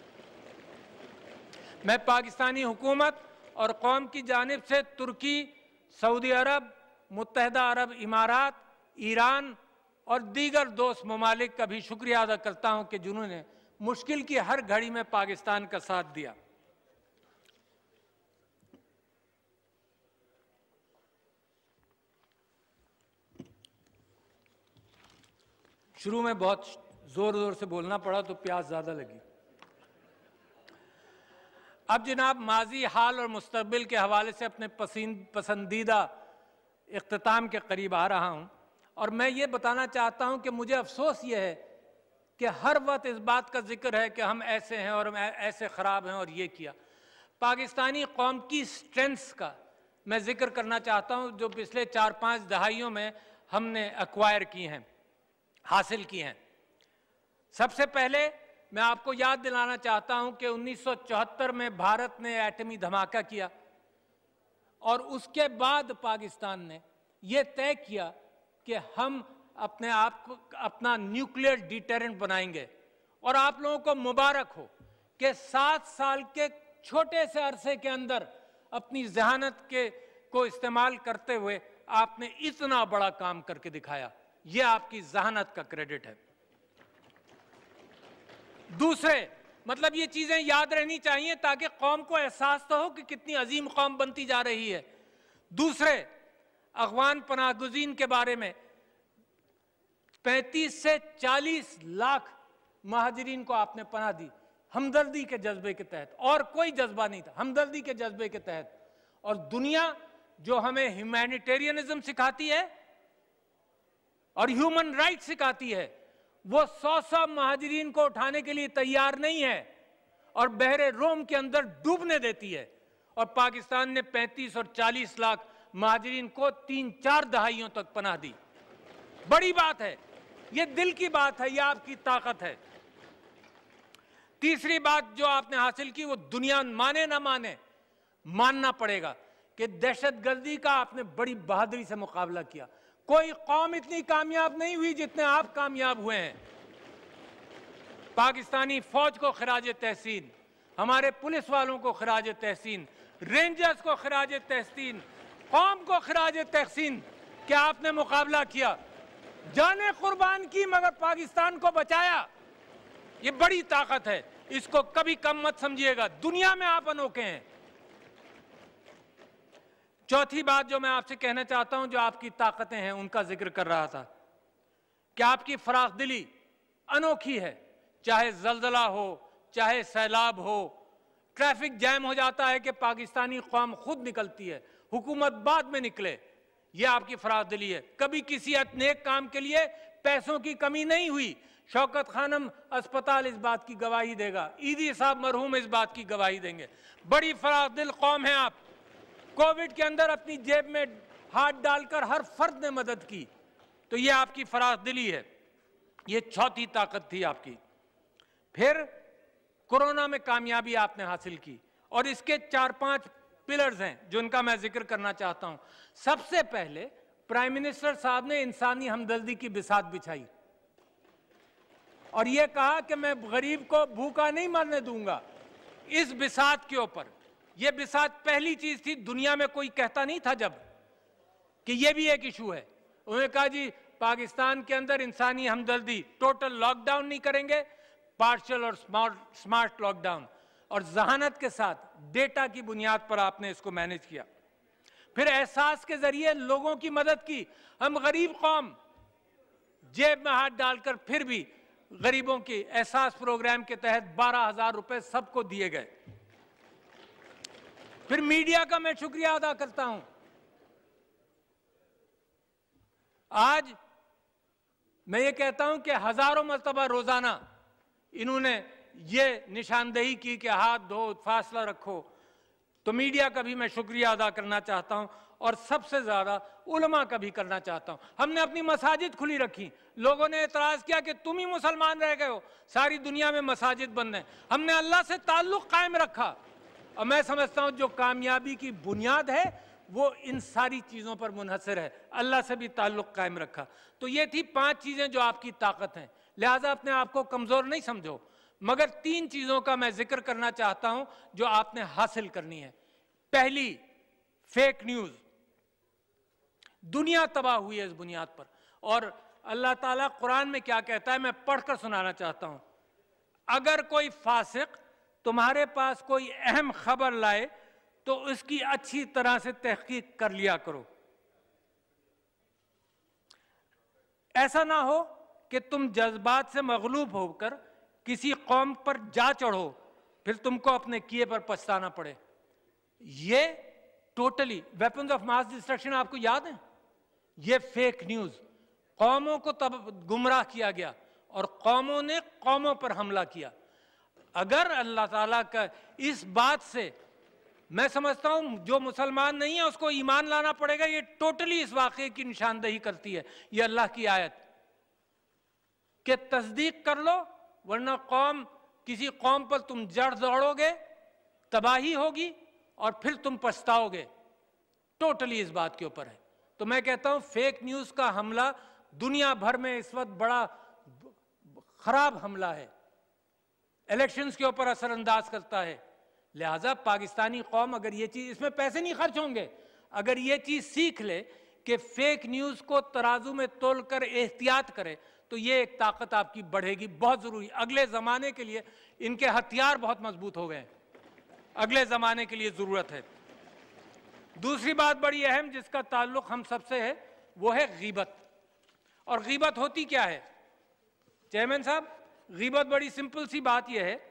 मैं पाकिस्तानी हुकूमत और कौम की जानिब से तुर्की, सऊदी अरब, मुत्तहदा अरब इमारात, ईरान और दीगर दोस्त ममालिक का भी शुक्रिया अदा करता हूँ कि जिन्होंने मुश्किल की हर घड़ी में पाकिस्तान का साथ दिया। शुरू में बहुत जोर से बोलना पड़ा तो प्यास ज़्यादा लगी। अब जनाब माजी, हाल और मुस्तकबिल के हवाले से अपने पसंदीदा इख्तिताम के करीब आ रहा हूँ और मैं ये बताना चाहता हूँ कि मुझे अफसोस ये है कि हर वक्त इस बात का जिक्र है कि हम ऐसे हैं और ऐसे ख़राब हैं और ये किया। पाकिस्तानी कौम की स्ट्रेंथ्स का मैं जिक्र करना चाहता हूँ जो पिछले 4-5 दहाइयों में हमने एक्वायर की हैं, हासिल की हैं। सबसे पहले मैं आपको याद दिलाना चाहता हूं कि 1974 में भारत ने एटमी धमाका किया और उसके बाद पाकिस्तान ने यह तय किया कि हम अपने आप को अपना न्यूक्लियर डिटरेंट बनाएंगे। और आप लोगों को मुबारक हो कि 7 साल के छोटे से अरसे के अंदर अपनी जहानत को इस्तेमाल करते हुए आपने इतना बड़ा काम करके दिखाया। यह आपकी जहानत का क्रेडिट है। दूसरे मतलब ये चीजें याद रहनी चाहिए ताकि कौम को एहसास तो हो कि कितनी अजीम कौम बनती जा रही है। दूसरे, अफगान पनाहगुज़ीन के बारे में 35 से 40 लाख महाजिरीन को आपने पनाह दी। हमदर्दी के जज्बे के तहत, और कोई जज्बा नहीं था, हमदर्दी के जज्बे के तहत। और दुनिया जो हमें ह्यूमैनिटेरियनिज्म सिखाती है और ह्यूमन राइट सिखाती है, वो 100 महाजिरीन को उठाने के लिए तैयार नहीं है और बहरे रोम के अंदर डूबने देती है। और पाकिस्तान ने 35 और 40 लाख महाजिरीन को 3-4 दहाइयों तक पनाह दी। बड़ी बात है, ये दिल की बात है, ये आपकी ताकत है। तीसरी बात जो आपने हासिल की, वो दुनिया माने ना माने, मानना पड़ेगा कि दहशतगर्दी का आपने बड़ी बहादुरी से मुकाबला किया। कोई कौम इतनी कामयाब नहीं हुई जितने आप कामयाब हुए हैं। पाकिस्तानी फौज को खिराज तहसीन, हमारे पुलिस वालों को खिराज तहसीन, रेंजर्स को खिराज तहसीन, कौम को खिराज तहसीन कि आपने मुकाबला किया, जाने कुर्बान की मगर पाकिस्तान को बचाया। ये बड़ी ताकत है, इसको कभी कम मत समझिएगा। दुनिया में आप अनोखे हैं। चौथी बात जो मैं आपसे कहना चाहता हूं, जो आपकी ताकतें हैं उनका जिक्र कर रहा था कि आपकी फराख दिली अनोखी है। चाहे जलजला हो, चाहे सैलाब हो, ट्रैफिक जैम हो जाता है कि पाकिस्तानी कौम खुद निकलती है, हुकूमत बाद में निकले, ये आपकी फराख दिली है। कभी किसी नेक काम के लिए पैसों की कमी नहीं हुई। शौकत खानम अस्पताल इस बात की गवाही देगा, ईदी साहब मरहूम इस बात की गवाही देंगे। बड़ी फराख दिल कौम है आप। कोविड के अंदर अपनी जेब में हाथ डालकर हर फर्द ने मदद की, तो ये आपकी फराख दिली है। ये चौथी ताकत थी आपकी। फिर कोरोना में कामयाबी आपने हासिल की और इसके 4-5 पिलर्स हैं जिनका मैं जिक्र करना चाहता हूं। सबसे पहले प्राइम मिनिस्टर साहब ने इंसानी हमदर्दी की बिसात बिछाई और यह कहा कि मैं गरीब को भूखा नहीं मरने दूंगा। इस बिसात के ऊपर, यह बिसात पहली चीज थी, दुनिया में कोई कहता नहीं था जब कि यह भी एक इशू है। उन्होंने कहा जी पाकिस्तान के अंदर इंसानी हमदर्दी, टोटल लॉकडाउन नहीं करेंगे, पार्शियल और स्मार्ट लॉकडाउन, और जहानत के साथ डेटा की बुनियाद पर आपने इसको मैनेज किया। फिर एहसास के जरिए लोगों की मदद की। हम गरीब कौम, जेब में हाथ डालकर फिर भी गरीबों की एहसास प्रोग्राम के तहत 12,000 रुपए सबको दिए गए। फिर मीडिया का मैं शुक्रिया अदा करता हूं। आज मैं ये कहता हूं कि हजारों मर्तबा रोजाना इन्होंने ये निशानदेही की कि हाथ धो, फासला रखो, तो मीडिया का भी मैं शुक्रिया अदा करना चाहता हूं और सबसे ज्यादा उलमा का भी करना चाहता हूं। हमने अपनी मसाजिद खुली रखी। लोगों ने एतराज किया कि तुम ही मुसलमान रह गए हो, सारी दुनिया में मसाजिद बंद हैं। हमने अल्लाह से ताल्लुक कायम रखा और मैं समझता हूं जो कामयाबी की बुनियाद है वो इन सारी चीजों पर मुनहसर है। अल्लाह से भी ताल्लुक कायम रखा। तो ये थी 5 चीजें जो आपकी ताकत हैं। लिहाजा अपने आप को कमजोर नहीं समझो, मगर 3 चीजों का मैं जिक्र करना चाहता हूं जो आपने हासिल करनी है। पहली, फेक न्यूज। दुनिया तबाह हुई है इस बुनियाद पर। और अल्लाह ताला कुरान में क्या कहता है मैं पढ़कर सुनाना चाहता हूं। अगर कोई फासिक तुम्हारे पास कोई अहम खबर लाए तो उसकी अच्छी तरह से तहकीक कर लिया करो। ऐसा ना हो कि तुम जज्बात से मगलूब होकर किसी कौम पर जा चढ़ो, फिर तुमको अपने किए पर पछताना पड़े। ये totally weapons of mass destruction आपको याद है? ये फेक न्यूज, कौमों को तब गुमराह किया गया और कौमों ने कौमों पर हमला किया। अगर अल्लाह ताला का इस बात से, मैं समझता हूं जो मुसलमान नहीं है उसको ईमान लाना पड़ेगा। ये टोटली इस वाक़े की निशानदेही करती है ये अल्लाह की आयत कि तस्दीक कर लो, वरना किसी कौम पर तुम जड़ दौड़ोगे, तबाही होगी और फिर तुम पछताओगे। टोटली इस बात के ऊपर है। तो मैं कहता हूं फेक न्यूज का हमला दुनिया भर में इस वक्त बड़ा खराब हमला है, इलेक्शंस के ऊपर असरअंदाज करता है। लिहाजा पाकिस्तानी कौम अगर ये चीज, इसमें पैसे नहीं खर्च होंगे, अगर ये चीज सीख ले कि फेक न्यूज को तराजू में तोलकर एहतियात करे तो ये एक ताकत आपकी बढ़ेगी, बहुत जरूरी। अगले जमाने के लिए इनके हथियार बहुत मजबूत हो गए हैं, अगले जमाने के लिए जरूरत है। दूसरी बात बड़ी अहम जिसका ताल्लुक हम सबसे है वो है गीबत। और गीबत होती क्या है चेयरमैन साहब? गीबत बड़ी सिंपल सी बात यह है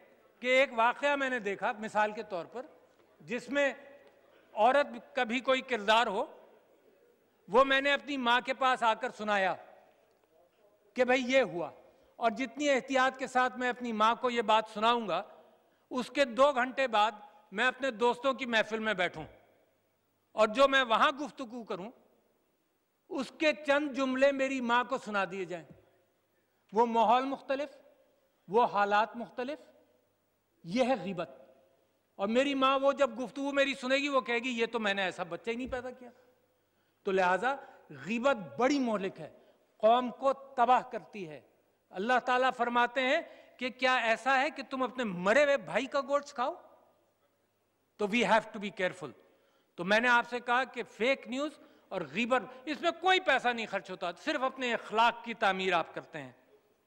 कि एक वाकया मैंने देखा मिसाल के तौर पर, जिसमें औरत का भी कोई किरदार हो, वो मैंने अपनी माँ के पास आकर सुनाया कि भाई ये हुआ, और जितनी एहतियात के साथ मैं अपनी माँ को ये बात सुनाऊंगा, उसके 2 घंटे बाद मैं अपने दोस्तों की महफिल में बैठूं और जो मैं वहां गुफ्तगू करूं उसके चंद जुमले मेरी माँ को सुना दिए जाएं। वो माहौल मुख्तलिफ, वो हालात मुख्तलिफ, यह है गीबत। और मेरी माँ वो जब गुफ्तगू मेरी सुनेगी वो कहेगी ये तो मैंने ऐसा बच्चा ही नहीं पैदा किया। तो लिहाजा गीबत बड़ी मोहलिक है, कौम को तबाह करती है। अल्लाह ताला फरमाते हैं कि क्या ऐसा है कि तुम अपने मरे हुए भाई का गोश्त खाओ? तो we have to be careful. तो मैंने आपसे कहा कि फेक न्यूज और गीबत, इसमें कोई पैसा नहीं खर्च होता, सिर्फ अपने अखलाक की तामीर आप करते हैं।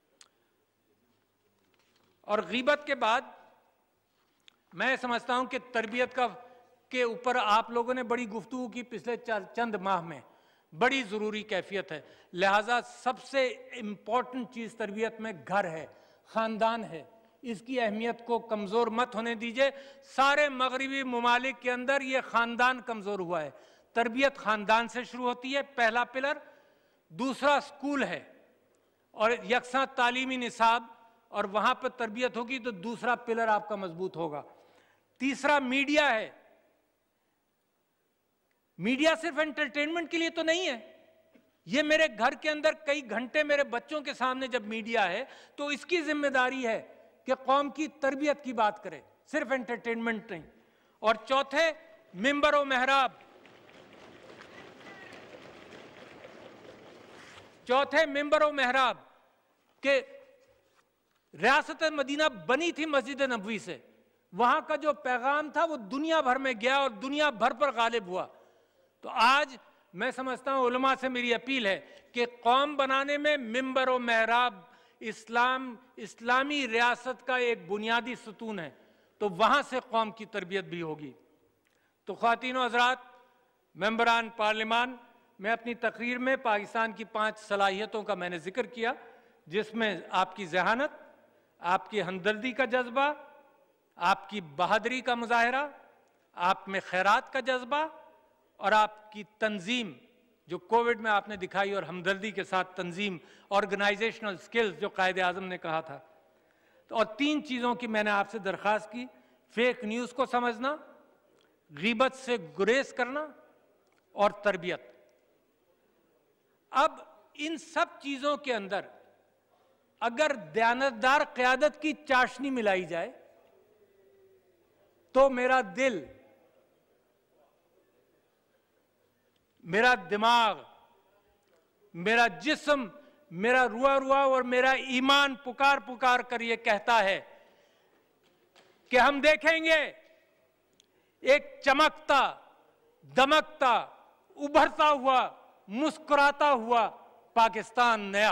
और गीबत के बाद मैं समझता हूं कि तरबियत के ऊपर आप लोगों ने बड़ी गुफ्तगू की पिछले चंद माह में, बड़ी ज़रूरी कैफियत है। लिहाजा सबसे इम्पॉर्टेंट चीज़ तरबियत में घर है, ख़ानदान है। इसकी अहमियत को कमज़ोर मत होने दीजिए। सारे मगरबी ममालिक के अंदर ये ख़ानदान कमज़ोर हुआ है। तरबियत ख़ानदान से शुरू होती है, पहला पिलर। दूसरा स्कूल है और यकसा तालीमी निसाब, और वहाँ पर तरबियत होगी तो दूसरा पिलर आपका मजबूत होगा। तीसरा मीडिया है। मीडिया सिर्फ एंटरटेनमेंट के लिए तो नहीं है। ये मेरे घर के अंदर कई घंटे मेरे बच्चों के सामने जब मीडिया है तो इसकी जिम्मेदारी है कि कौम की तरबियत की बात करे, सिर्फ एंटरटेनमेंट नहीं। और चौथे, मिंबर और मेहराब। चौथे मिंबर और मेहराब के रियासत मदीना बनी थी मस्जिद नबवी से, वहां का जो पैगाम था वो दुनिया भर में गया और दुनिया भर पर गालिब हुआ। तो आज मैं समझता हूं, उलमा से मेरी अपील है कि कौम बनाने में मिंबर और मेहराब इस्लामी रियासत का एक बुनियादी सतून है, तो वहां से कौम की तरबियत भी होगी। तो ख्वातीनो हज़रात, मेंबरान पार्लिमान, मैं अपनी तकरीर में पाकिस्तान की 5 सलाहियतों का मैंने जिक्र किया, जिसमें आपकी जहानत, आपकी हमदर्दी का जज्बा, आपकी बहादुरी का मुजाहरा, आप में खैरात का जज्बा और आपकी तंजीम जो कोविड में आपने दिखाई, और हमदर्दी के साथ तंजीम, ऑर्गेनाइजेशनल स्किल्स जो कायदे आज़म ने कहा था। तो और 3 चीज़ों की मैंने आपसे दरख्वास्त की, फेक न्यूज़ को समझना, गीबत से गुरेज करना और तरबियत। अब इन सब चीज़ों के अंदर अगर दयानतदार क़यादत की चाशनी मिलाई जाए तो मेरा दिल, मेरा दिमाग, मेरा जिस्म, मेरा रुआ रुआ और मेरा ईमान पुकार पुकार कर ये कहता है कि हम देखेंगे एक चमकता, दमकता, उभरता हुआ, मुस्कुराता हुआ पाकिस्तान नया।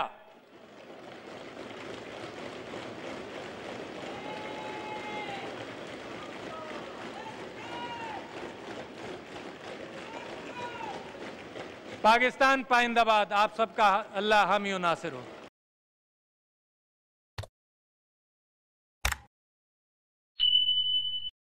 पाकिस्तान पाइंदाबाद। आप सबका अल्लाह हामी और नासिर हो।